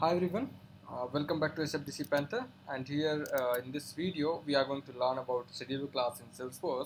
Hi everyone, welcome back to SFDC Panther, and here in this video we are going to learn about Schedular class in Salesforce.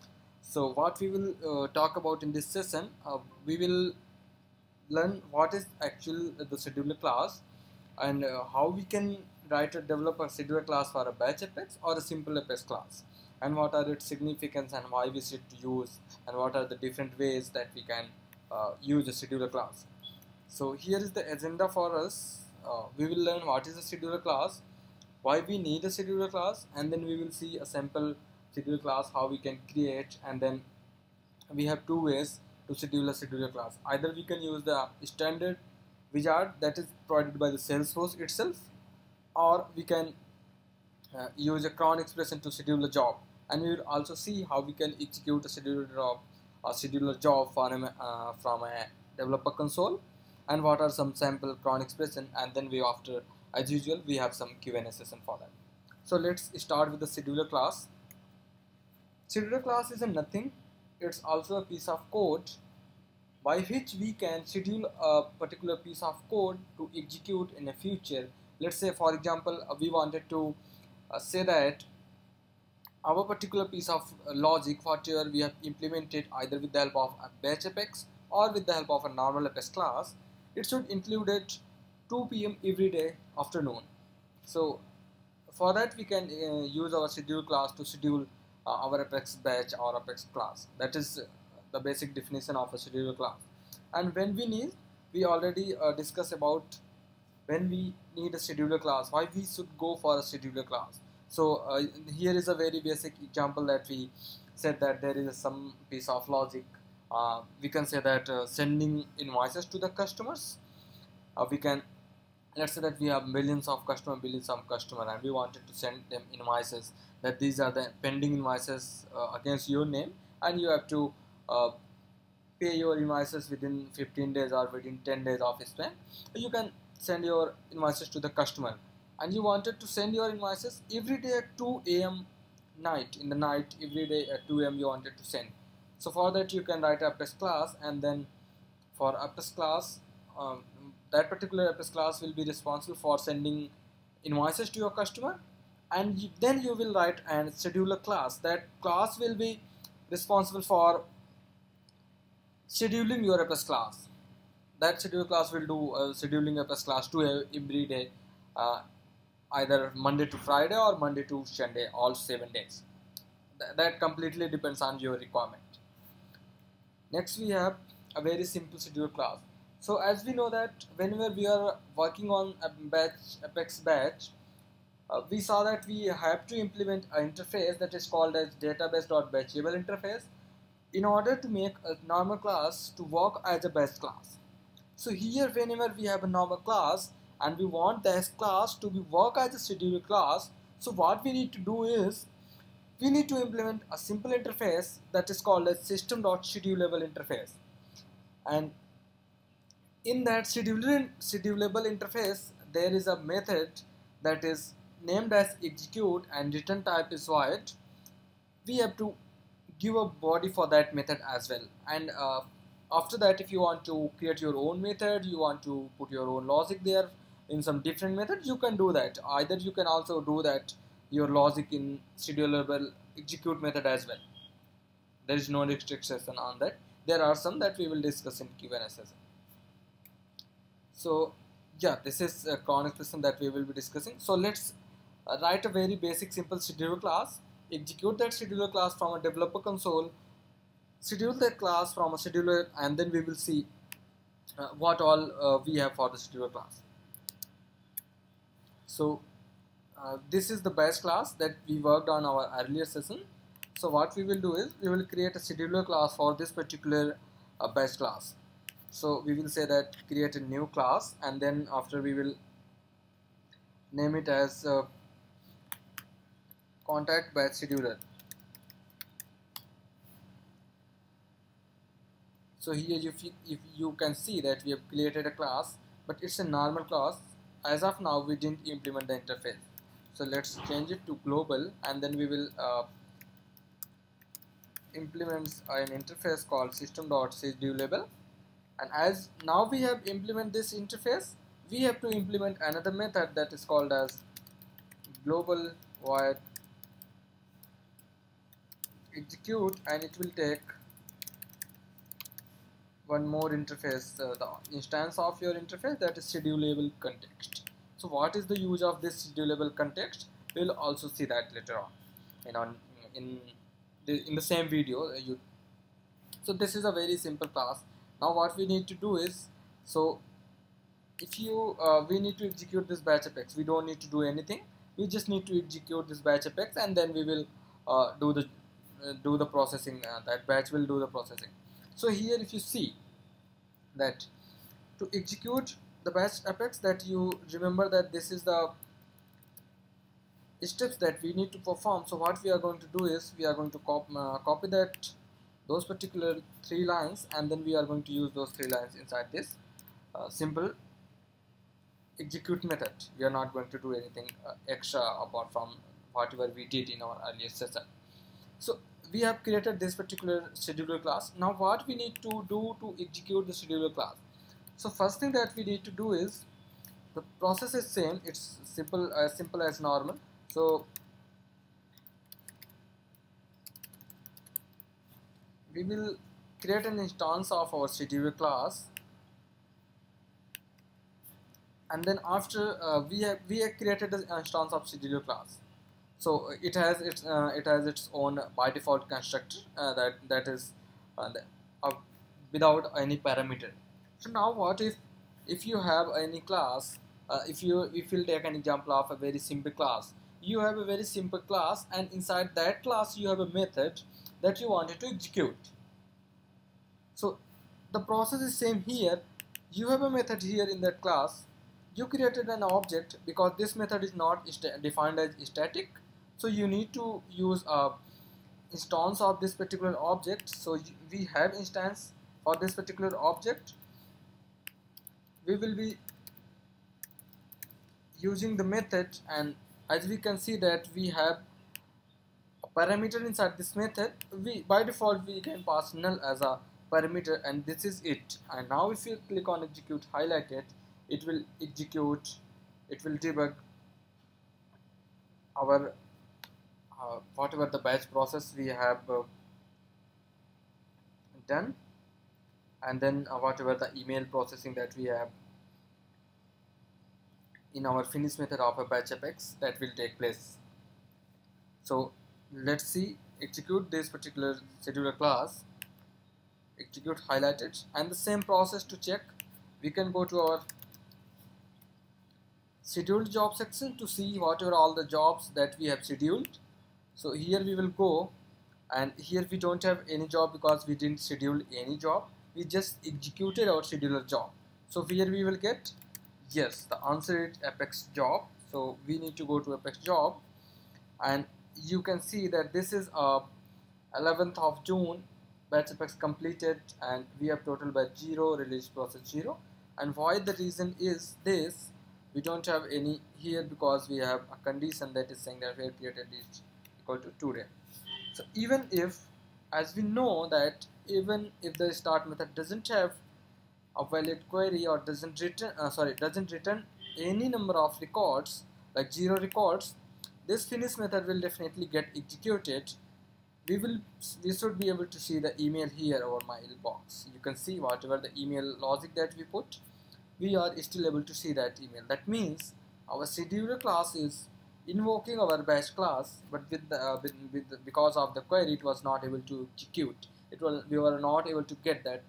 So what we will talk about in this session, we will learn what is actually the Schedular class and how we can write or develop a Schedular class for a batch Apex or a simple Apex class, and what are its significance and why we should use, and what are the different ways that we can use a Schedular class. So here is the agenda for us. We will learn what is a scheduler class, why we need a scheduler class, and then we will see a sample scheduler class, how we can create, and then we have two ways to schedule a scheduler class. Either we can use the standard wizard that is provided by the Salesforce itself, or we can use a CRON expression to schedule a job, and we will also see how we can execute a scheduler job from a developer console, and what are some sample CRON expression, and then we after, as usual, we have some Q&A session for that. So let's start with the scheduler class. Scheduler class is a nothing, it's also a piece of code by which we can schedule a particular piece of code to execute in the future. Let's say, for example, we wanted to say that our particular piece of logic, whatever we have implemented either with the help of a batch Apex or with the help of a normal Apex class, it should include at 2 p.m. every day afternoon. So for that we can use our schedule class to schedule our Apex batch or Apex class. That is the basic definition of a schedule class. And when we need, we already discussed about when we need a scheduler class, why we should go for a scheduler class. So here is a very basic example that we said that there is some piece of logic. We can say that sending invoices to the customers. We can, let's say that we have millions of customer, and we wanted to send them invoices, that these are the pending invoices against your name, and you have to pay your invoices within 15 days or within 10 days of his time. You can send your invoices to the customer, and you wanted to send your invoices every day at 2 a.m. in the night, every day at 2 a.m. you wanted to send. So for that you can write a Apex class, and then for Apex class, that particular Apex class will be responsible for sending invoices to your customer, and then you will write a scheduler class. That class will be responsible for scheduling your Apex class. That scheduler class will do scheduling Apex class to every day, either Monday to Friday or Monday to Sunday, all 7 days. That completely depends on your requirement. Next we have a very simple scheduler class. So as we know that whenever we are working on a Apex batch, we saw that we have to implement an interface that is called as database.batchable interface in order to make a normal class to work as a batch class. So here whenever we have a normal class and we want this class to be work as a scheduler class, so what we need to do is we need to implement a simple interface that is called as system.schedulable interface. And in that schedulable interface, there is a method that is named as execute, and return type is void. We have to give a body for that method as well. And after that, if you want to create your own method, you want to put your own logic there in some different methods, you can do that. Either you can also do that your logic in schedulable execute method as well. There is no restriction on that. There are some that we will discuss in Q&A session. So yeah, this is a CRON expression that we will be discussing. So let's write a very basic simple scheduler class, execute that scheduler class from a developer console, schedule that class from a scheduler, and then we will see what all we have for the scheduler class. So this is the batch class that we worked on our earlier session. So what we will do is we will create a scheduler class for this particular batch class. So we will say that create a new class, and then after we will name it as contact batch scheduler. So here if you can see that we have created a class, but it's a normal class. As of now we didn't implement the interface. So let's change it to global, and then we will implement an interface called system.schedulable. And as now we have implemented this interface, we have to implement another method that is called as global void execute, and it will take one more interface, the instance of your interface, that is schedulable context. So what is the use of this schedulable context? We'll also see that later on, in the same video. So this is a very simple class. Now what we need to do is, so if you we need to execute this batch apex. We don't need to do anything. We just need to execute this batch apex, and then we will do the processing. That batch will do the processing. So here, if you see that to execute the batch apex, that you remember that this is the steps that we need to perform. So what we are going to do is, we are going to copy those particular 3 lines, and then we are going to use those 3 lines inside this simple execute method. We are not going to do anything extra apart from whatever we did in our earlier session. So we have created this particular scheduler class. Now what we need to do to execute the scheduler class? So first thing that we need to do is, the process is same. It's simple as normal. So we will create an instance of our scheduler class, and then after we have created an instance of scheduler class. So it has its own by default constructor that is without any parameter. So now what if you have any class, if you'll take an example of a very simple class. You have a very simple class, and inside that class you have a method that you wanted to execute. So the process is same here. You have a method here in that class. You created an object, because this method is not defined as static. So you need to use a instance of this particular object. So we have instance for this particular object. We will be using the method, and as we can see that we have a parameter inside this method. By default we can pass null as a parameter, and this is it. And now if you click on execute highlighted, it will execute, it will debug our whatever the batch process we have done, and then whatever the email processing that we have in our finish method of a batch apex, that will take place. So let's see, execute this particular scheduler class, execute highlighted, and the same process to check. We can go to our scheduled job section to see whatever all the jobs that we have scheduled. So here we will go, and here we don't have any job because we didn't schedule any job. We just executed our scheduler job. So here we will get, yes, the answer is apex job. So we need to go to apex job, and you can see that this is 11th of June, batch apex completed, and we have total batch 0, release process 0. And why the reason is this, we don't have any here because we have a condition that is saying that where period is equal to today. So even if, as we know that even if the start method doesn't have a valid query or doesn't return any number of records, like 0 records, this finish method will definitely get executed. We should be able to see the email here over my inbox. You can see whatever the email logic that we put, we are still able to see that email. That means our scheduler class is invoking our batch class, but because of the query it was not able to execute. We were not able to get that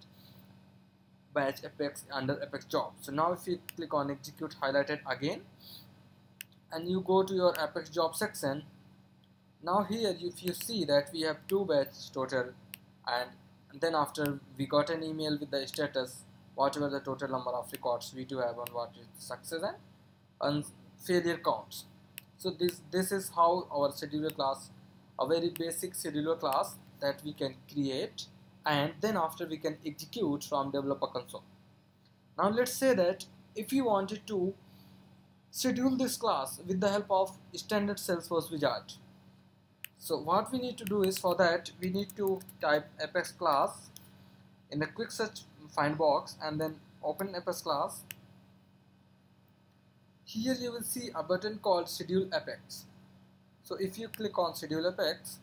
batch apex under apex job. So now if you click on execute highlighted again, and you go to your apex job section, now here if you see that we have 2 batch total, and then after we got an email with the status whatever the total number of records we do have on what is success and failure counts. So this is how our scheduler class, a very basic scheduler class that we can create, and then after we can execute from developer console. Now let's say that if you wanted to schedule this class with the help of standard Salesforce wizard. So what we need to do is, for that we need to type apex class in the quick search find box, and then open apex class, here you will see a button called Schedule Apex. So if you click on Schedule Apex,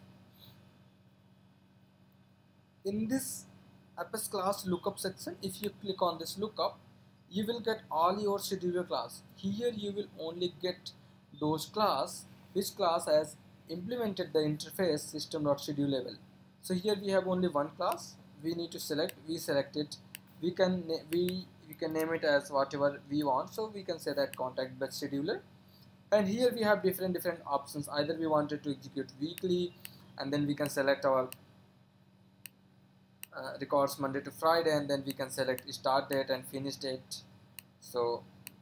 in this Apex class lookup section, if you click on this lookup, you will get all your scheduler class. Here you will only get those class which class has implemented the interface system.schedulable. So here we have only one class. We need to select. We select it. We can name it as whatever we want. So we can say that contact batch scheduler. And here we have different options. Either we wanted to execute weekly, and then we can select our records Monday to Friday, and then we can select start date and finish date. So,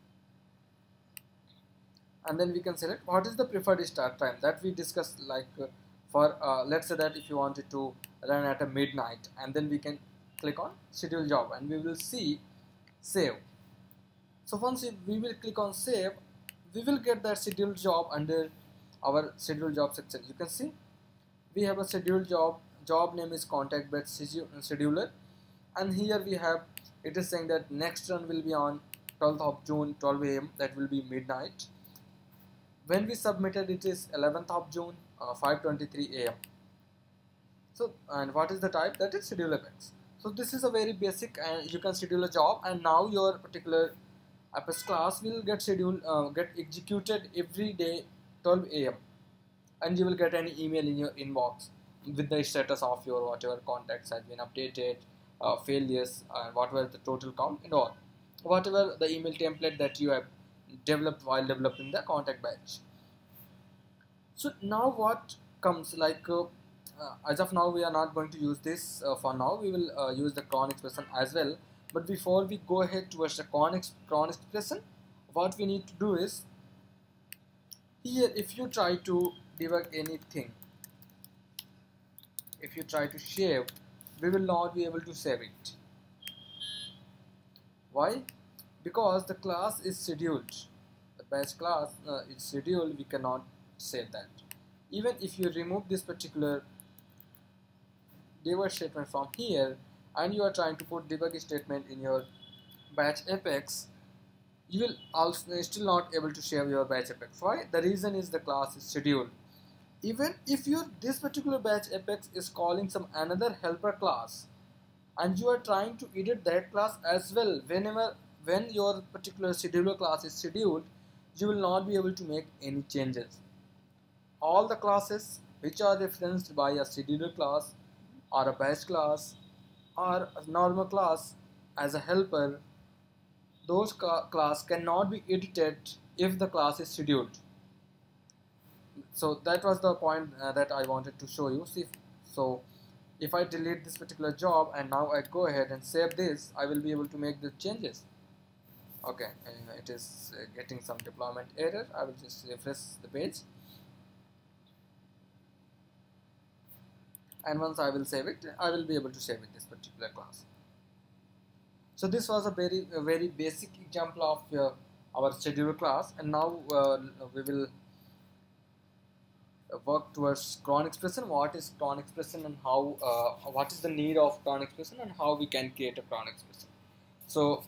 and then we can select what is the preferred start time that we discussed, like for let's say that if you wanted to run at a midnight, and then we can click on schedule job and we will see save. So once we will click on save, we will get that schedule job under our schedule job section. You can see we have a schedule job name is contact batch scheduler, and here we have, it is saying that next run will be on 12th of June 12 AM, that will be midnight. When we submitted, it is 11th of June 5:23 AM. So, and what is the type? That is Schedule Apex. So this is a very basic, and you can schedule a job, and now your particular Apex class will get executed every day 12 AM, and you will get an email in your inbox with the status of your whatever contacts has been updated, failures, whatever the total count and all, whatever the email template that you have developed while developing the contact batch. So now what comes, like as of now we are not going to use this for now. We will use the CRON expression as well. But before we go ahead towards the CRON expression, what we need to do is, here if you try to debug anything, if you try to save, we will not be able to save it. Why? Because the class is scheduled. The batch class is scheduled. We cannot save that. Even if you remove this particular debug statement from here, and you are trying to put debug statement in your batch apex, you will also still not able to save your batch apex. Why? The reason is the class is scheduled. Even if this particular batch apex is calling some another helper class, and you are trying to edit that class as well, when your particular scheduler class is scheduled, you will not be able to make any changes. All the classes which are referenced by a scheduler class or a batch class or a normal class as a helper, those class cannot be edited if the class is scheduled. So that was the point that I wanted to show you. See, so if I delete this particular job and now I go ahead and save this, I will be able to make the changes. Okay, it is getting some deployment error. I will just refresh the page, and once I will save it, I will be able to save it this particular class. So this was a very basic example of our scheduler class, and now we will work towards CRON expression. What is CRON expression, and how what is the need of CRON expression, and how we can create a CRON expression. So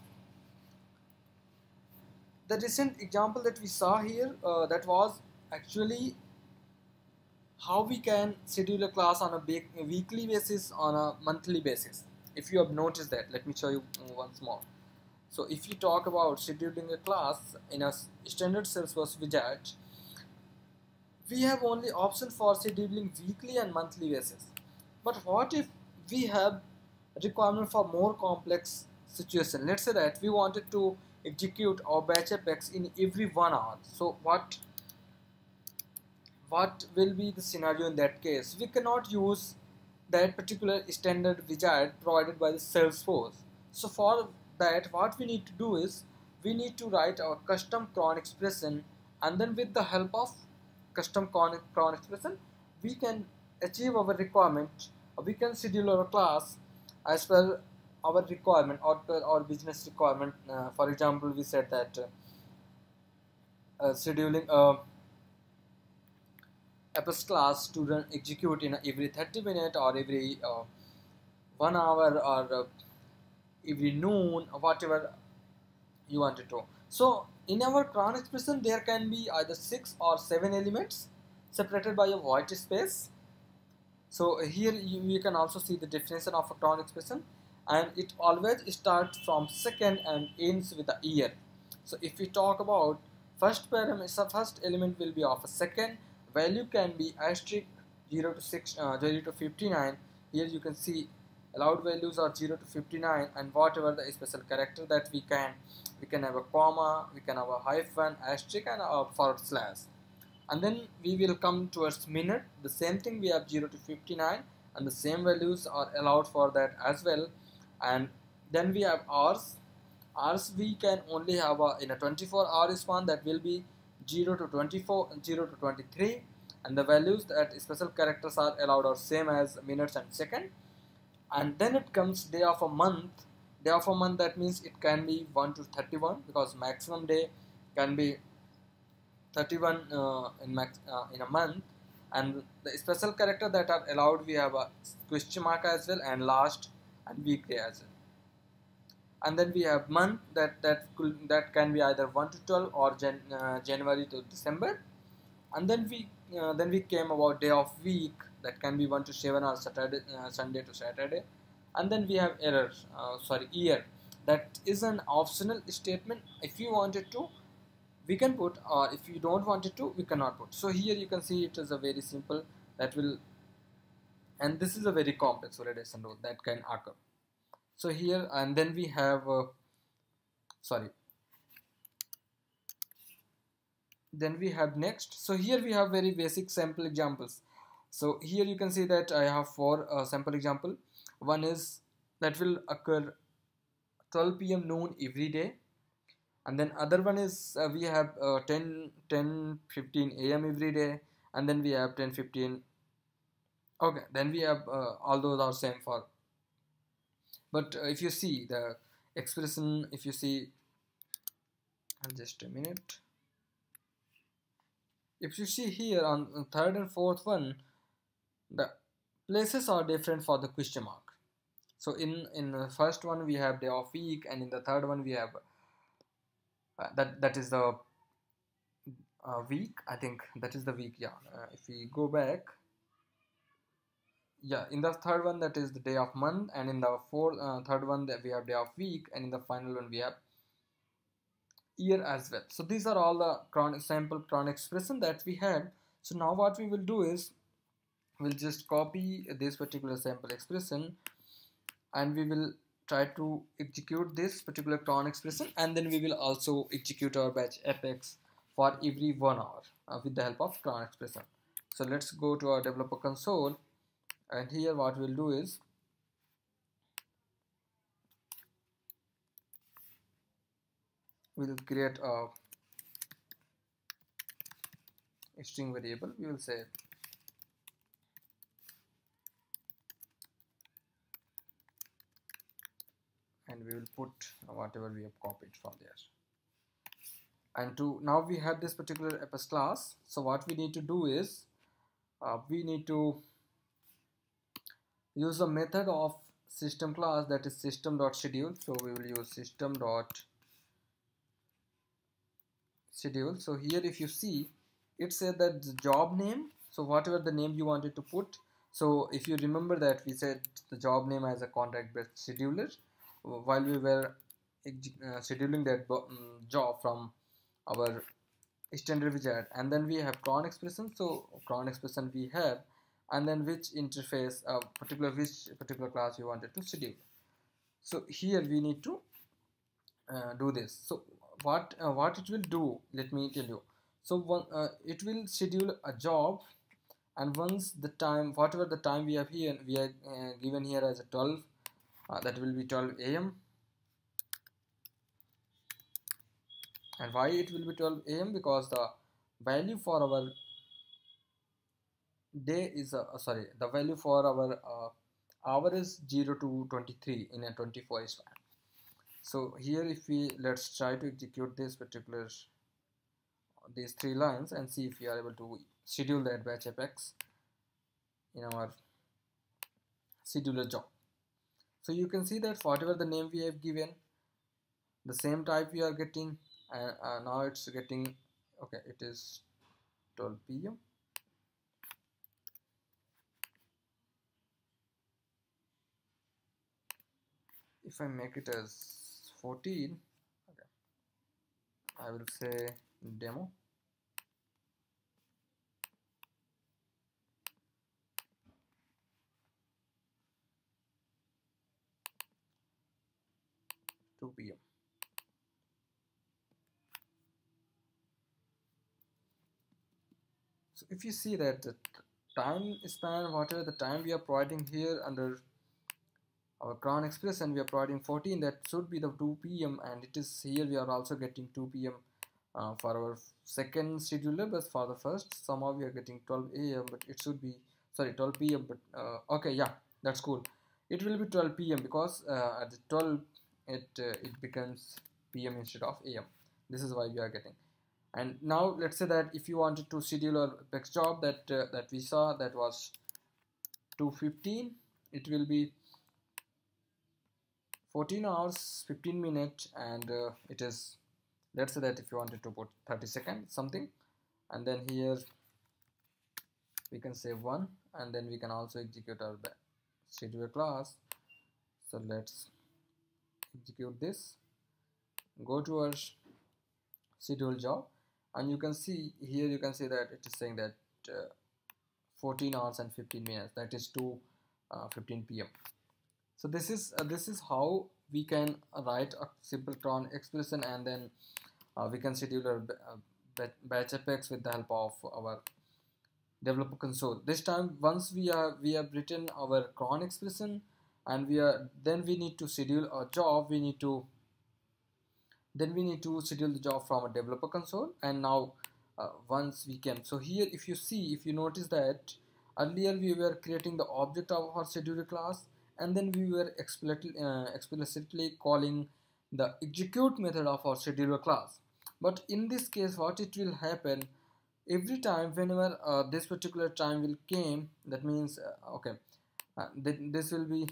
the recent example that we saw here, that was actually how we can schedule a class on a weekly basis, on a monthly basis. If you have noticed that, let me show you once more. So if you talk about scheduling a class in a standard Salesforce widget, we have only option for scheduling weekly and monthly basis. But what if we have requirement for more complex situation? Let's say that we wanted to execute our batch apex in every 1 hour. So what will be the scenario in that case? We cannot use that particular standard widget provided by the Salesforce. So for that, what we need to do is, we need to write our custom CRON expression, and then with the help of custom CRON expression, we can achieve our requirement. We can schedule our class as per our requirement or per our business requirement. For example, we said that scheduling Apex class to run execute in every 30 minutes or every 1 hour or every noon, or whatever you wanted to. So in our CRON expression there can be either 6 or 7 elements separated by a white space. So here you can also see the definition of a CRON expression, and it always starts from second and ends with a year. So if we talk about first parameter, so first element will be of a second, value can be asterisk 0 to 0 to 59. Here you can see allowed values are 0 to 59, and whatever the special character that we can have a comma, we can have a hyphen, asterisk, and a forward slash. And then we will come towards minute. The same thing, we have 0 to 59, and the same values are allowed for that as well. And then we have hours. Hours we can only have in a 24-hour span, that will be 0 to 24, 0 to 23, and the values that special characters are allowed are same as minutes and second. And then it comes day of a month. Day of a month, that means it can be 1 to 31, because maximum day can be 31 in a month. And the special character that are allowed, we have a question mark as well, and last and weekday as well. And then we have month, that can be either 1 to 12 or January to December. And then we came about day of week, that can be 1 to 7 or Saturday, Sunday to Saturday. And then we have year, that is an optional statement. If you wanted to, we can put, or if you don't want it to, we cannot put. So here you can see it is a very simple, that will, and this is a very complex validation rule that can occur. So here, and then we have then we have next. So here we have very basic sample examples. So here you can see that I have 4 sample example. One is that will occur 12 p.m. noon every day, and then other one is we have 10:15 a.m. every day, and then we have 10:15. Okay, then we have all those are same for. But if you see the expression, if you see, just a minute. If you see here on third and fourth one, the places are different for the question mark. So in the first one we have day of week, and in the third one we have that is the week. I think that is the week. Yeah. If we go back, yeah, in the third one that is the day of month, and in the third one that we have day of week, and in the final one we have year as well. So these are all the sample CRON expression that we had. So now what we will do is, we'll just copy this particular sample expression, and we will try to execute this particular CRON expression, and then we will also execute our batch apex for every 1 hour with the help of CRON expression. So let's go to our developer console, and here what we'll do is, we'll create a string variable. We will say and we will put whatever we have copied from there. And now we have this particular apex class. So what we need to do is, we need to use the method of system class, that is system.schedule. So we will use system.schedule. So here if you see, it said that the job name, so whatever the name you wanted to put. So if you remember that we said the job name as a contract based scheduler while we were scheduling that job from our standard widget. And then we have CRON expression. So CRON expression we have, and then which interface which particular class you wanted to schedule. So here we need to do this. So what it will do, let me tell you. So it will schedule a job, and once the time, whatever the time we have here, we are given here as a 12, that will be 12 a.m. And why it will be 12 a.m.? Because the value for our day is the value for our hour is 0 to 23 in a 24 span. So here if we, let's try to execute this particular these 3 lines and see if we are able to schedule that batch apex in our scheduler job. So you can see that whatever the name we have given, the same type we are getting, and now it's getting, okay, it is 12 p.m. If I make it as 14, okay, I will say demo. Two p.m. So if you see that the time span, whatever the time we are providing here under our CRON expression, we are providing 14, that should be the 2 p.m. and it is here we are also getting 2 p.m. For our second scheduler, but for the first somehow we are getting 12 a.m. but it should be, sorry, 12 p.m. but okay, yeah, that's cool. It will be 12 p.m. because at the 12 it becomes p.m. instead of a.m. This is why we are getting. And now let's say that if you wanted to schedule a next job that we saw, that was 2:15, it will be 14 hours 15 minutes, and it is, let's say that if you wanted to put 30 seconds something, and then here we can say 1, and then we can also execute our scheduler class. So let's execute this, go to our schedule job, and you can see here, you can see that it is saying that 14 hours and 15 minutes, that is 2:15 p.m. So this is how we can write a simple CRON expression, and then we can schedule our batch apex with the help of our developer console. This time, once we have written our CRON expression, and then we need to schedule a job. Then we need to schedule the job from a developer console, and now once we can, so here if you notice that earlier we were creating the object of our scheduler class, and then we were explicitly calling the execute method of our scheduler class. But in this case, what it will happen, every time whenever this particular time will came, that means okay, this will be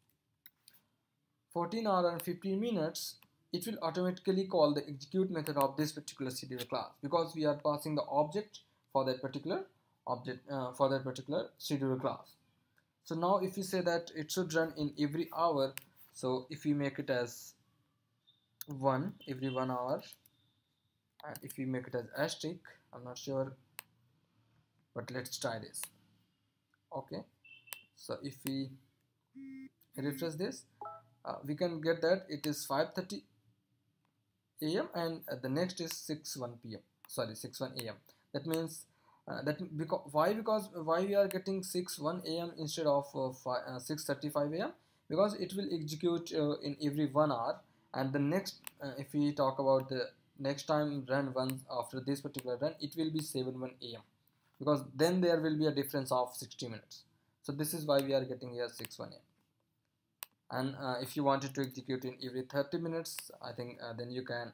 14 hours and 15 minutes, it will automatically call the execute method of this particular scheduler class, because we are passing the object for that particular scheduler class. So now if you say that it should run in every hour, so if we make it as 1 every 1 hour, and if we make it as asterisk, I'm not sure, but let's try this. Okay, so if we refresh this, we can get that it is 5:30 a.m. and the next is 6:01 p.m. sorry, 6:01 a.m. That means because why we are getting 6:01 a.m. instead of 6:35 a.m. because it will execute in every 1 hour, and the next if we talk about the next time run once after this particular run, it will be 7:01 a.m. because then there will be a difference of 60 minutes. So this is why we are getting here 6:01 a.m. And if you wanted to execute in every 30 minutes, I think then you can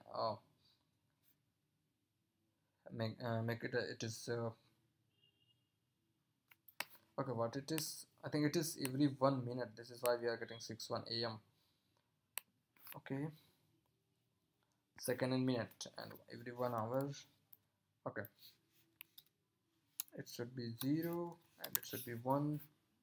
make it it is okay, what it is, I think it is every 1 minute. This is why we are getting 6:01 a.m. okay, second and minute, and every 1 hour. Okay, it should be 0 and it should be 1.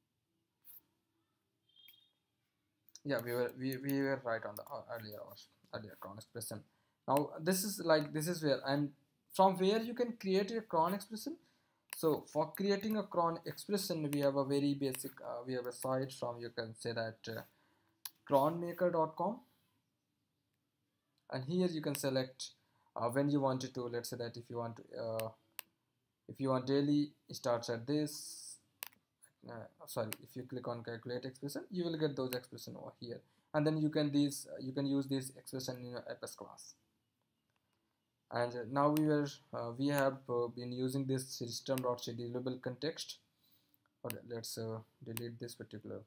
Yeah, we were right on the earlier CRON expression. Now this is where, and from where you can create a CRON expression. So for creating a CRON expression, we have a very basic we have a site from, you can say that cronmaker.com, and here you can select when you want to, let's say that if you want daily, starts at this, sorry, if you click on calculate expression, you will get those expression over here, and then you can use this expression in your Apex class. And now we have been using this system.schedulable context. Okay, let's delete this particular.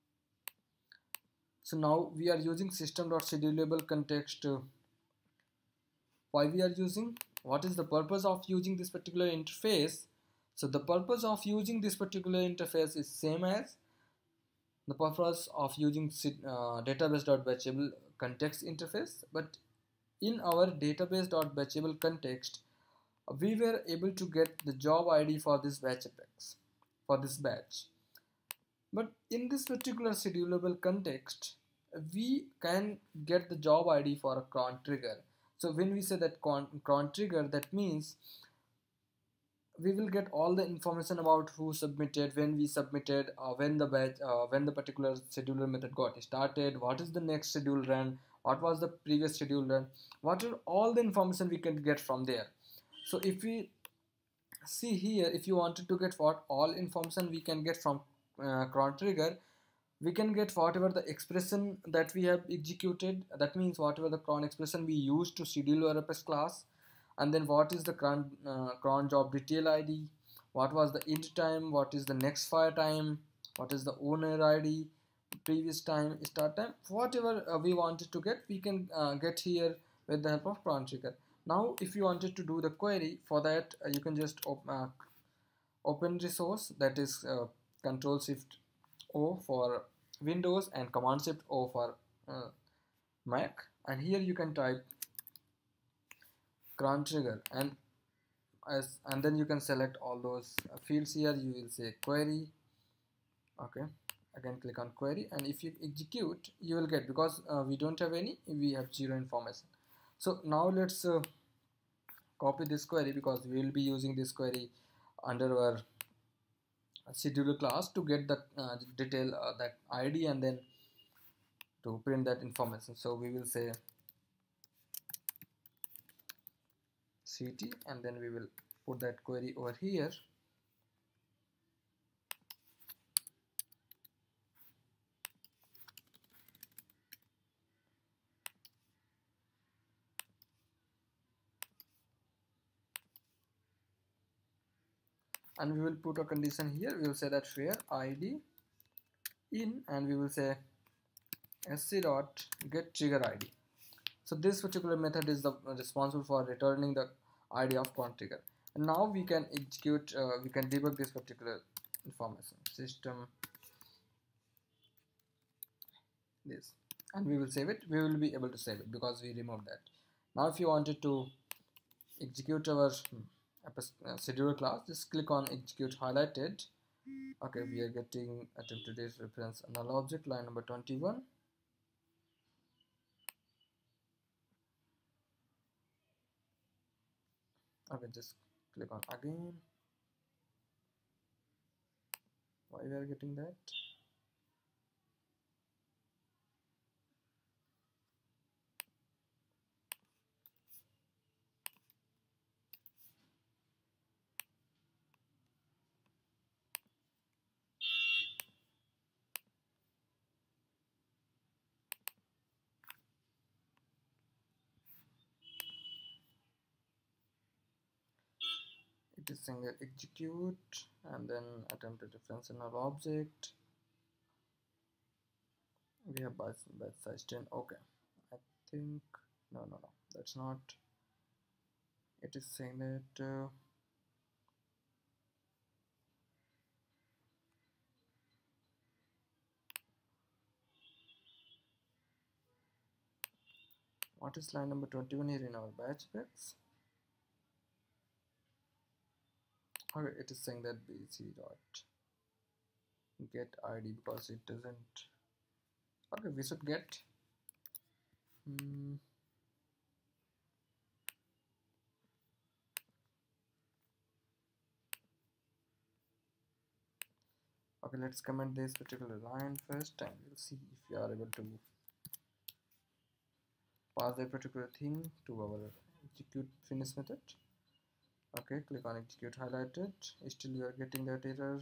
So now we are using system.schedulable context. Why we are using? What is the purpose of using this particular interface? So the purpose of using this particular interface is same as the purpose of using database.batchable context interface, but in our database.batchable context, we were able to get the job ID for this batch apex, for this batch. But in this particular schedulable context, we can get the job ID for a cron trigger. So when we say that cron trigger, that means we will get all the information about who submitted, when we submitted, when the batch, when the particular scheduler method got started, what is the next schedule run, what was the previous schedule run, what are all the information we can get from there. So if we see here, if you wanted to get what all information we can get from cron trigger, we can get whatever the expression that we have executed, that means whatever the cron expression we used to schedule our RFS class, and then what is the cron job detail ID, what was the int time, what is the next fire time, what is the owner ID, previous time, start time, whatever we wanted to get, we can get here with the help of cron trigger. Now if you wanted to do the query, for that you can just open resource, that is Control Shift O for Windows and Command Shift O for Mac, and here you can type cron trigger, and then you can select all those fields here. You will say query. Okay, again click on query, and if you execute, you will get, because we don't have any, we have zero information. So now let's copy this query, because we will be using this query under our scheduler class to get the detail, that ID, and then to print that information. So we will say ct, and then we will put that query over here. And we will put a condition here. We will say that where id in, and we will say sc dot get trigger id. So this particular method is the responsible for returning the id of cron trigger. And now we can execute, we can debug this particular information, system this, and we will save it. We will be able to save it because we removed that. Now if you wanted to execute our scheduler class, just click on execute highlighted. Okay, we are getting attempted date reference null object, line number 21. Okay, just click on again. Why we are getting that? It is saying that execute, and then attempted reference null object. We have batch size 10. Okay, I think no, that's not. It is saying that what is line number 21 here in our batch specs? Okay, it is saying that bc dot get id, because it doesn't. Okay, we should get okay, let's comment this particular line first, and we'll see if we are able to pass that particular thing to our execute finish method. Okay, click on execute highlighted. Still you are getting that error.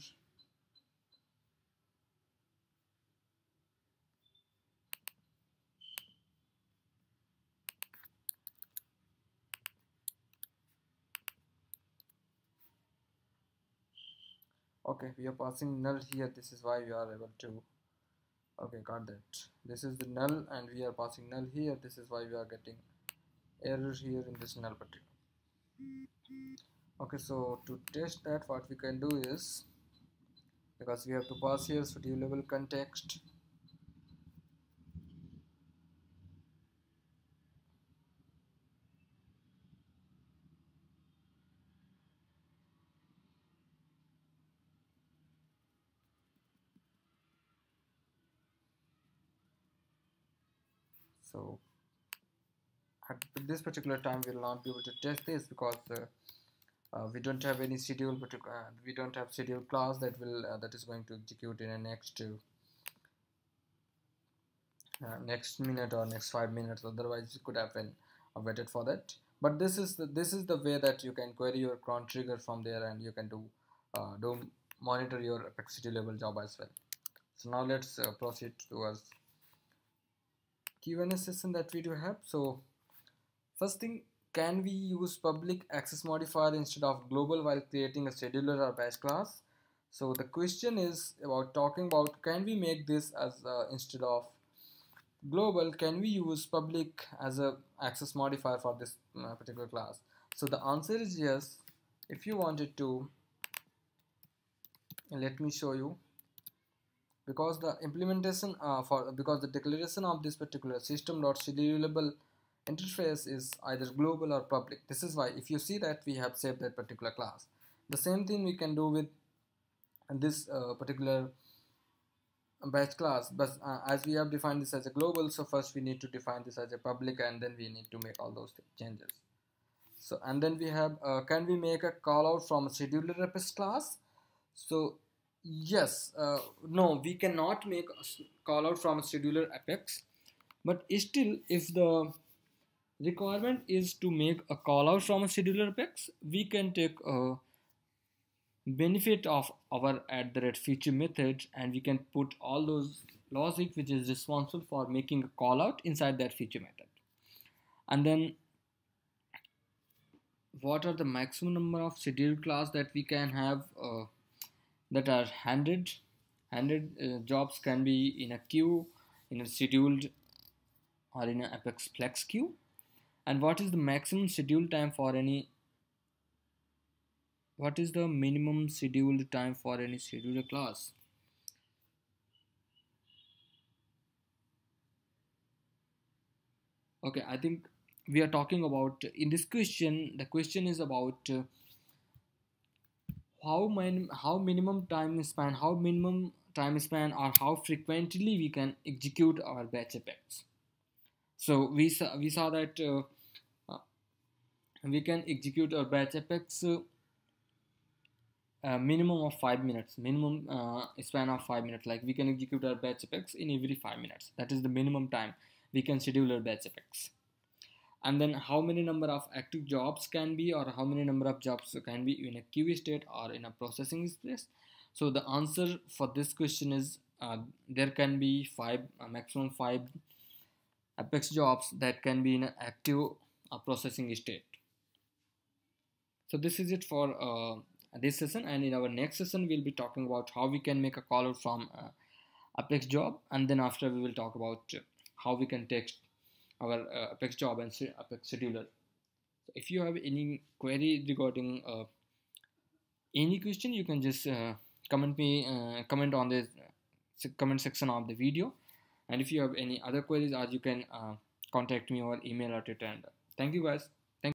Okay, we are passing null here. This is why we are able to. Okay, got that. This is the null, and we are passing null here. This is why we are getting error here in this null particular. Okay, so to test that, what we can do is, because we have to pass here schedulable context, . So at this particular time we will not be able to test this because we don't have any schedule, but we don't have schedule class that will that is going to execute in the next minute or next 5 minutes. Otherwise you could have been waited for that. But this is the way that you can query your cron trigger from there, and you can do monitor your Apex schedulable job as well. So now let's proceed towards Q&A session that we do have. So first thing, can we use public access modifier instead of global while creating a scheduler or batch class? So the question is about talking about, can we make this as instead of global, can we use public as a access modifier for this particular class? So the answer is yes. If you wanted to, let me show you, because the implementation because the declaration of this particular system.schedulable interface is either global or public. This is why if you see that we have saved that particular class. The same thing we can do with this particular batch class, but as we have defined this as a global, so first we need to define this as a public, and then we need to make all those changes. So and then we have can we make a call out from a scheduler Apex class? So yes, no, we cannot make a call out from a scheduler Apex, but still if the requirement is to make a call out from a scheduler Apex, we can take a benefit of our @feature method, and we can put all those logic which is responsible for making a call out inside that feature method. And then what are the maximum number of scheduled class that we can have that are handed jobs can be in a queue, in a scheduled, or in an Apex flex queue. And what is the maximum schedule time for any, what is the minimum scheduled time for any scheduler class? Okay, I think we are talking about in this question, the question is about how minimum time span or how frequently we can execute our batch Apex. So we saw that we can execute our batch Apex minimum of 5 minutes, minimum span of 5 minutes. Like we can execute our batch Apex in every 5 minutes. That is the minimum time we can schedule our batch Apex. And then how many number of active jobs can be, or how many number of jobs can be in a queue state or in a processing state? So the answer for this question is there can be maximum 5 Apex jobs that can be in an active processing state. So this is it for this session, and in our next session we'll be talking about how we can make a call out from Apex job, and then after we will talk about how we can text our Apex job and Apex scheduler. So if you have any query regarding any question, you can just comment on the comment section of the video. And if you have any other queries, you can contact me over email or Twitter. And thank you guys.